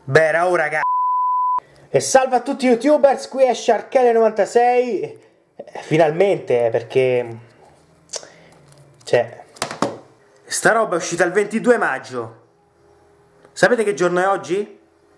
Beh, oh ragazzi. E salve a tutti i youtubers, qui è Sharkele96. Finalmente, perché cioè sta roba è uscita il 22 maggio. Sapete che giorno è oggi?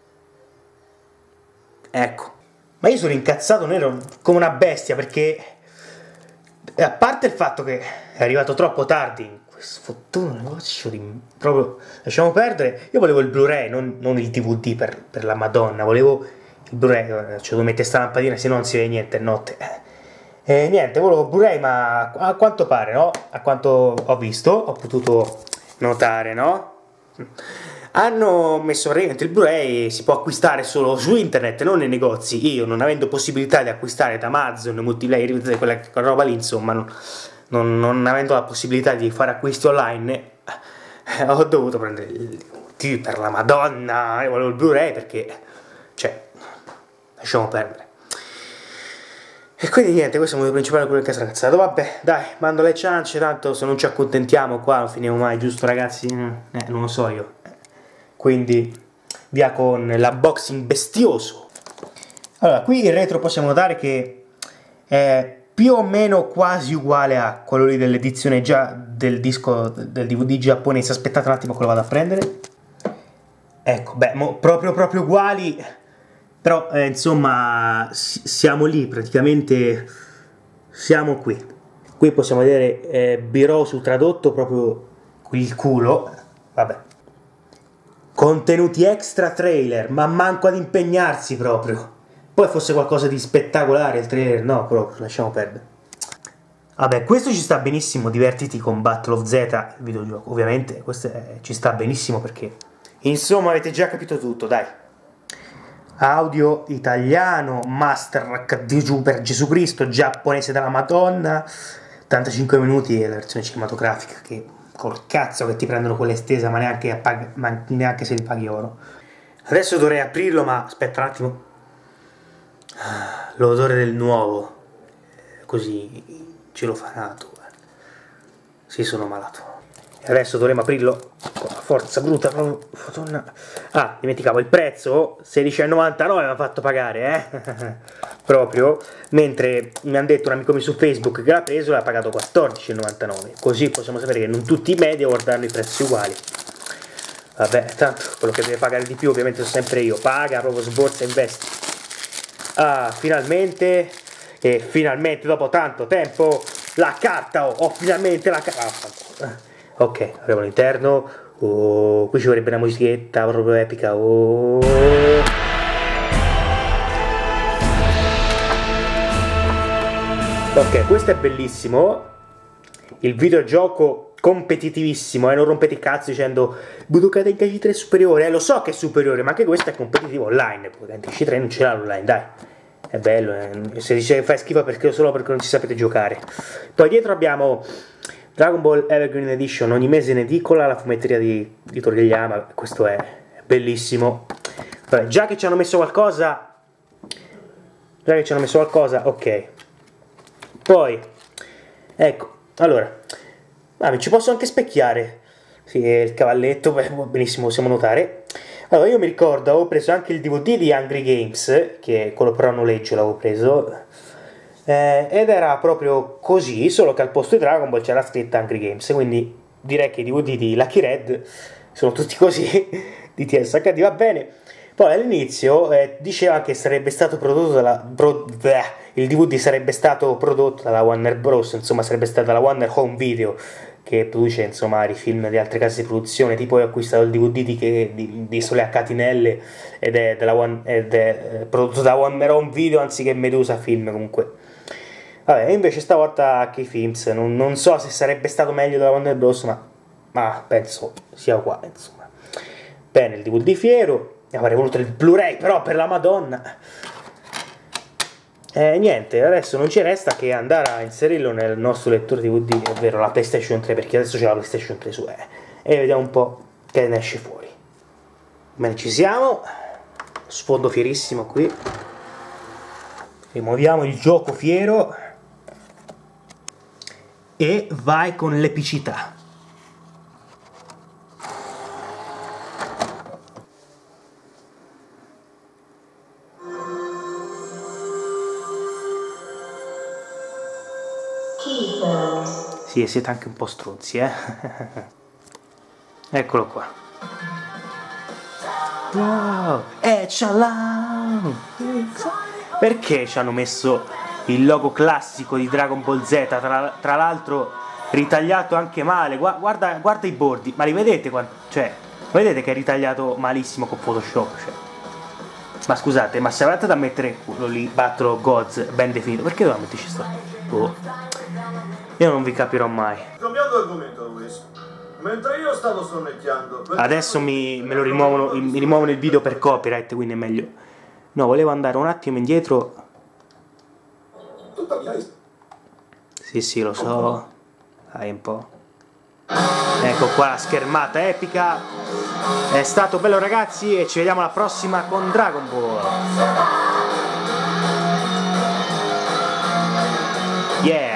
Ecco. Ma io sono incazzato nero come una bestia, perché a parte il fatto che è arrivato troppo tardi in questo fottuto negozio di... proprio lasciamo perdere. Io volevo il Blu-ray, non il DVD per la Madonna, volevo il Blu-ray, cioè devo mettere sta lampadina se no non si vede niente, è notte. E niente, volevo Blu-ray, ma a quanto pare, no? A quanto ho visto, ho potuto notare, no? Hanno messo praticamente il Blu-ray, si può acquistare solo su internet, non nei negozi. Io, non avendo possibilità di acquistare da Amazon, Multiplayer, quella roba lì, insomma, non avendo la possibilità di fare acquisti online, ho dovuto prendere il DVD per la Madonna. Io volevo il Blu-ray perché, cioè, lasciamo perdere. E quindi niente, questo è il motivo principale per cui è ragazzato. Vabbè, dai, mando le ciance, tanto se non ci accontentiamo qua non finiamo mai, giusto ragazzi? Non lo so io. Quindi via con l'unboxing bestioso. Allora, qui in retro possiamo notare che è più o meno quasi uguale a quello lì dell'edizione già del disco del DVD giapponese. Aspettate un attimo che lo vado a prendere. Ecco, beh, proprio uguali. Però insomma siamo lì, praticamente siamo qui. Qui possiamo vedere Birou su tradotto, proprio il culo. Vabbè. Contenuti extra trailer, ma manco ad impegnarsi proprio. Poi fosse qualcosa di spettacolare il trailer, no, proprio, lasciamo perdere. Vabbè, questo ci sta benissimo, divertiti con Battle of Z, il videogioco, ovviamente, questo ci sta benissimo perché... Insomma, avete già capito tutto, dai. Audio italiano, Master HD per Gesù Cristo, giapponese della Madonna, 85 minuti è la versione cinematografica che... Col cazzo che ti prendono quelle estese, ma neanche se li paghi oro. Adesso dovrei aprirlo, ma aspetta un attimo. L'odore del nuovo, così celofanato. Sì, sono malato. E adesso dovremo aprirlo con la forza bruta. Ah, dimenticavo il prezzo, 16,99 mi ha fatto pagare, proprio, mentre mi hanno detto un amico mio su Facebook che l'ha preso e l'ha pagato 14,99. Così possiamo sapere che non tutti i media guardano i prezzi uguali. Vabbè, tanto quello che deve pagare di più ovviamente sono sempre io. Paga, proprio sborsa e investi. Ah, finalmente, e finalmente dopo tanto tempo, la carta, ho finalmente la carta. Ok, apriamo l'interno. Oh, qui ci vorrebbe una musichetta proprio epica. Oh. Ok, questo è bellissimo. Il videogioco competitivissimo, non rompete il cazzo dicendo Budokai Tenkaichi 3 è superiore. Lo so che è superiore, ma anche questo è competitivo online. Budokai Tenkaichi 3 non ce l'ha online, dai. È bello, se dice che fai schifo perché solo perché non ci sapete giocare. Poi dietro abbiamo Dragon Ball Evergreen Edition, ogni mese in edicola, la fumetteria di Toriyama. Questo è bellissimo. Vabbè, già che ci hanno messo qualcosa, ok. Poi, ecco, allora, ci posso anche specchiare. Sì, il cavalletto, benissimo, possiamo notare. Allora, io mi ricordo, avevo preso anche il DVD di Hungry Games, che quello però a noleggio l'avevo preso, ed era proprio così, solo che al posto di Dragon Ball c'era scritta Hungry Games, quindi direi che i DVD di Lucky Red sono tutti così, di TSHD, va bene. Poi all'inizio diceva che sarebbe stato prodotto dalla... il DVD sarebbe stato prodotto dalla Warner Bros., insomma sarebbe stata la Warner Home Video, che produce insomma i film di altre case di produzione. Tipo io ho acquistato il DVD di Sole a Catinelle ed è prodotto da Warner Home Video anziché Medusa Film, comunque. Vabbè, invece stavolta K-Films, non so se sarebbe stato meglio della Warner Bros., ma penso sia uguale, insomma. Bene, il DVD fiero, avrei voluto il Blu-ray però per la Madonna. Niente, adesso non ci resta che andare a inserirlo nel nostro lettore DVD, ovvero la PlayStation 3, perché adesso c'è la PlayStation 3 su, e vediamo un po' che ne esce fuori. Bene, ci siamo, sfondo fierissimo qui, rimuoviamo il gioco fiero e vai con l'epicità. Sì, siete anche un po' stronzi, eh. Eccolo qua. Wow, eccellan! Perché ci hanno messo il logo classico di Dragon Ball Z, tra l'altro ritagliato anche male? Guarda i bordi, ma li vedete? Cioè, vedete che è ritagliato malissimo con Photoshop? Cioè. Ma scusate, ma se avete da mettere quello lì, Battle Gods, ben definito, perché doveva metterci sto? Oh. Io non vi capirò mai. Cambiando argomento, Luis. Mentre io stavo sonnecchiando... Adesso mi rimuovono il video per copyright, quindi è meglio. No, volevo andare un attimo indietro. Tuttavia... Sì, lo so. Dai un po'. Ecco qua la schermata epica. È stato bello ragazzi e ci vediamo alla prossima con Dragon Ball. Yeah!